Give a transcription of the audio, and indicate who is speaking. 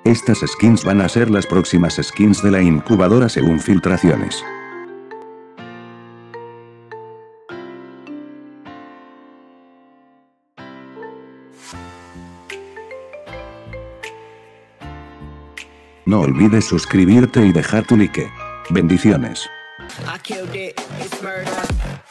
Speaker 1: Estas skins van a ser las próximas skins de la incubadora según filtraciones. No olvides suscribirte y dejar tu like. Bendiciones.
Speaker 2: I killed it, it's murder.